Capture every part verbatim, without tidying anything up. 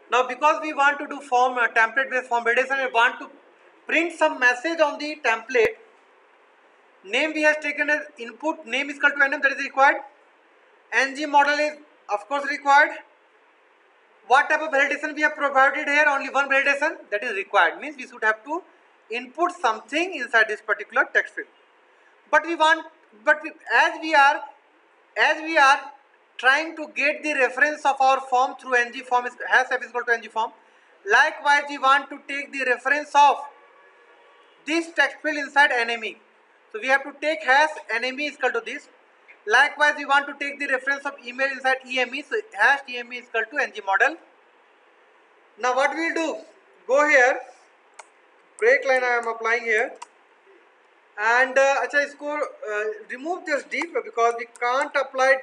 Now because we want to do form uh, template based form validation and want to print some message on the template, name we have taken as input, name is equal to name, that is required. Ng model is of course required. What type of validation we have provided here? Only one validation, that is required, means we should have to input something inside this particular text field. But we want, but we, as we are, as we are trying to get the reference of our form through ng form is hash f is equal to ng form. Likewise, we want to take the reference of this text field inside nme. So we have to take hash nme is equal to this. Likewise, we want to take the reference of email inside eme. So hash eme is equal to ng model. Now what we'll do? Go here. Break line I am applying here. And uh, अच्छा इसको uh, remove this div because we can't apply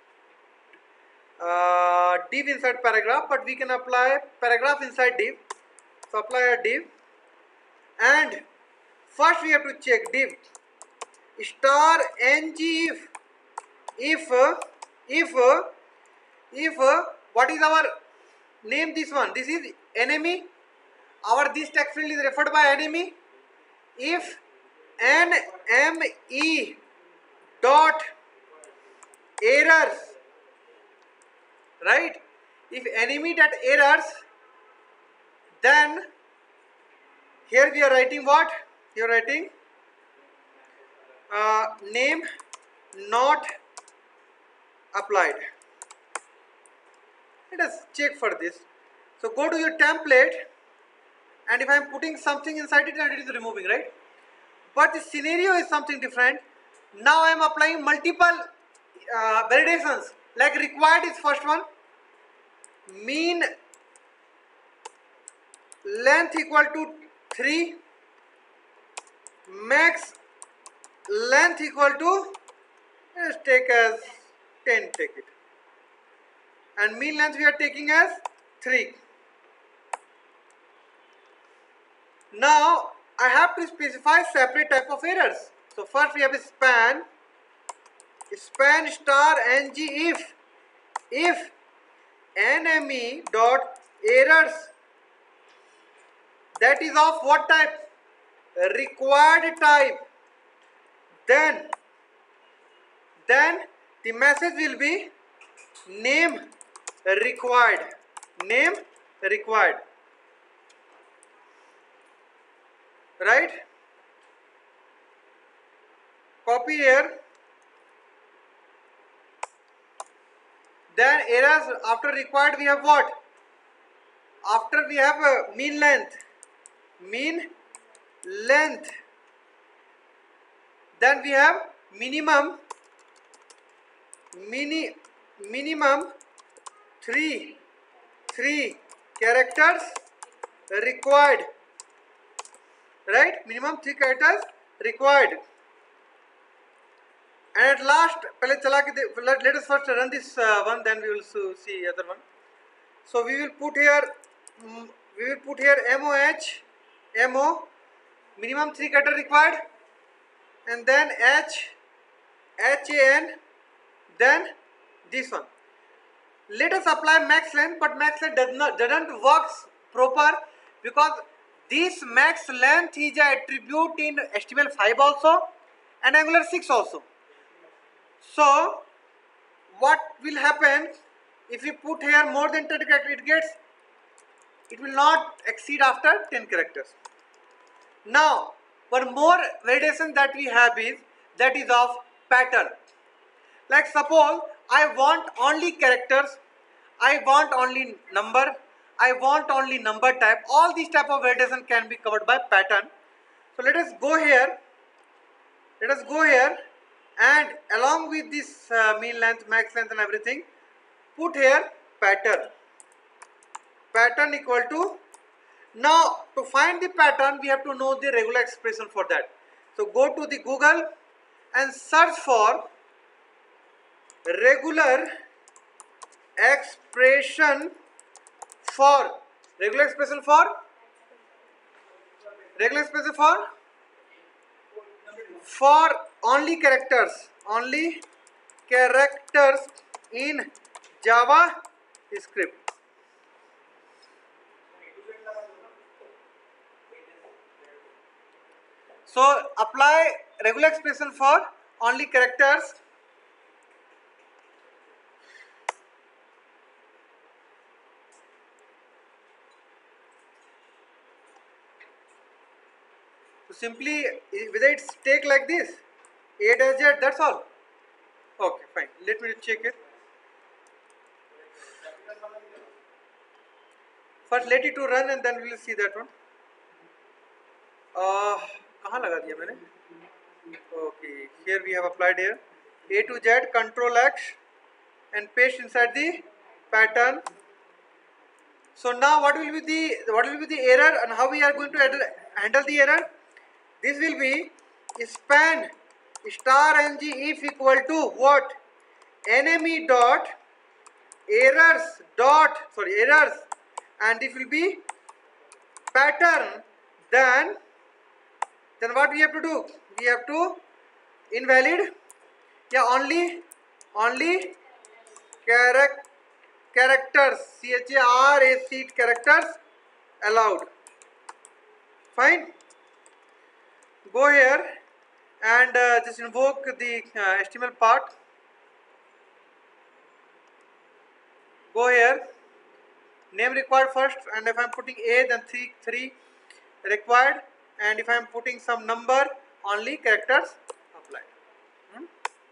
uh, div inside paragraph, but we can apply paragraph inside div. So apply a div, and first we have to check div star ng if if if if what is our name? This one, this is enemy. Our this text field is referred by enemy. If nme dot errors, right? If enemy dot errors, then here we are writing what? You are writing uh, name not applied. Let us check for this. So go to your template, and if I am putting something inside it, and it is removing, right? But the scenario is something different. Now I am applying multiple uh, validations. Like required is first one, mean length equal to three, max length equal to, let's take as ten, take it, and mean length we are taking as three. Now I have to specify separate type of errors. So first we have a span, span star ng if if nme dot errors, that is of what type? Required type. Then then the message will be name required, name required, right? Copy here. Then errors after required we have what? After we have a mean length, mean length. Then we have minimum, mini minimum three three characters required, right? Minimum three characters required. And at last, पहले चला के let, let us first run this uh, one, then we will see other one. So we will put here, we will put here moh, mo, minimum three character required, and then h, han, then this one. Let us apply max length, but max length does not doesn't works proper because this max length is an attribute in H T M L five also and Angular six also. So what will happen if we put here more than ten characters? It gets, it will not exceed after ten characters. Now one more validation that we have is that is of pattern. Like suppose I want only characters, I want only number, I want only number type. All these type of validation can be covered by pattern. So let us go here. Let us go here, and along with this uh, mean length, max length and everything, put here pattern. Pattern equal to, now to find the pattern we have to know the regular expression for that. So go to the Google and search for regular expression for, regular expression for, regular expression for, for only characters, only characters in JavaScript. So apply regular expression for only characters. So simply whether it's take like this, A dash Z, that's all. Okay, fine. Let me check it. First let it to run and then we will see that one. Uh, कहाँ लगा दिया मैंने? Okay, here we have applied here. A to Z, Control X, and paste inside the pattern. So now what will be the what will be the error and how we are going to handle the error? This will be span star ng if equal to what? Enemy dot errors dot sorry errors, and it will be pattern. Then then what we have to do? We have to invalid yeah only only character characters C H A R A C characters allowed. Fine. Go here and uh, just invoke the uh, H T M L part. Go here, name required first, and if I am putting A, then three three required, and if I am putting some number, only characters applied. Hmm?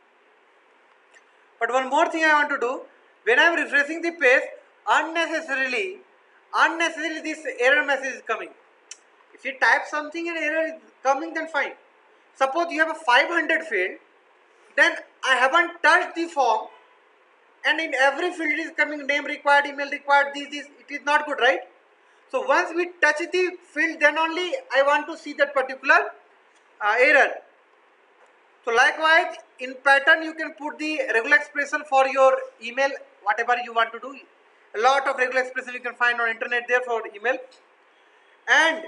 But one more thing I want to do, when I am refreshing the page, unnecessarily, unnecessarily this error message is coming. If you type something and error is coming, then fine. Suppose you have a five hundred field, then I haven't touched the form, and in every field is coming name required, email required, this, this, it is not good, right? So once we touch the field, then only I want to see that particular uh, error. So likewise, in pattern you can put the regular expression for your email, whatever you want to do. A lot of regular expression you can find on internet there for email. And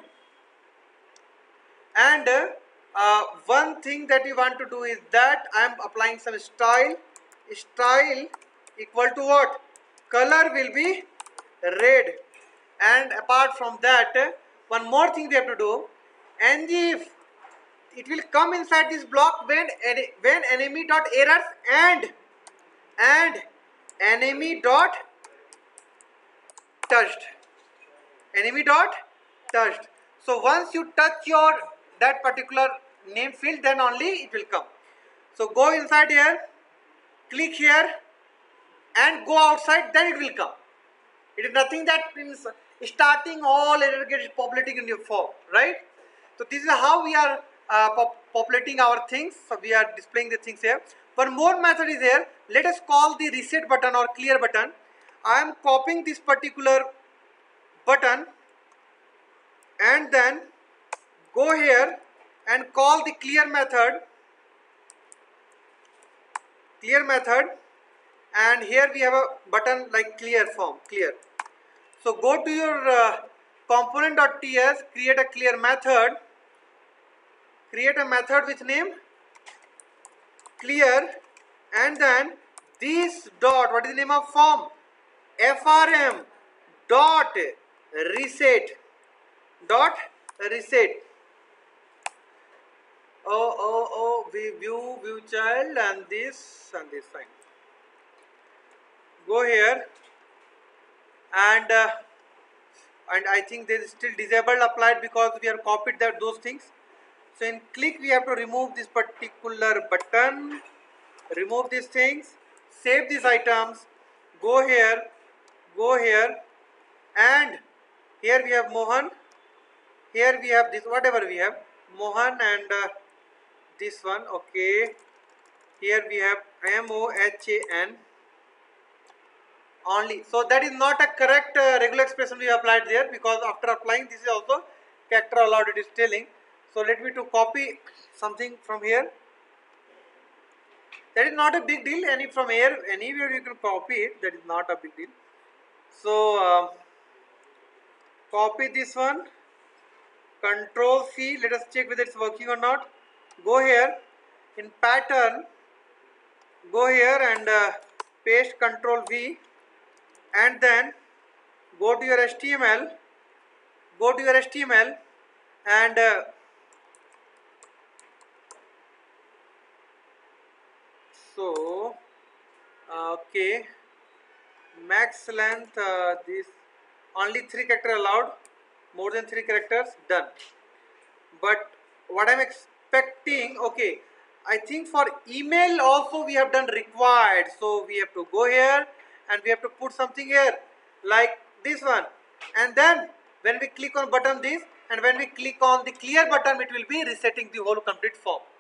and uh, one thing that we want to do is that I am applying some style. Style equal to what? Color will be red. And apart from that, one more thing we have to do. And if it will come inside this block when when enemy dot errors and and enemy dot touched. Enemy dot touched. So once you touch your that particular name field, then only it will come. So go inside here, click here, and go outside, then it will come. It is nothing that means starting all error gets populating in your form, right? So this is how we are uh, pop populating our things. So we are displaying the things here. One more method is here. Let us call the reset button or clear button. I am copying this particular button and then go here and call the clear method. Clear method. And here we have a button like clear form, clear. So go to your uh, component.ts, create a clear method, create a method with name clear, and then this dot, what is the name of form? frm dot reset dot reset. Oh, oh, oh, we view, view child, and this and this fine. Go here and uh, and I think there is still disabled applied because we have copied that those things. So in click we have to remove this particular button, remove these things, save these items, go here, go here, and here we have Mohan, here we have this whatever we have Mohan, and uh, this one, okay, here we have M O H A N only. So that is not a correct uh, regular expression we applied there, because after applying this is also character allowed, it is telling. So let me to copy something from here. That is not a big deal, and if from here anywhere you can copy it, that is not a big deal. So uh, copy this one, Control C, let us check whether it's working or not. Go here in pattern, go here and uh, paste Control V, and then go to your H T M L, go to your H T M L and uh, So uh, okay, max length, uh, this only three character allowed, more than three characters, done. But what I'm expecting, okay, I think for email also we have done required, so we have to go here and we have to put something here like this one, and then when we click on button this, and when we click on the clear button, it will be resetting the whole complete form.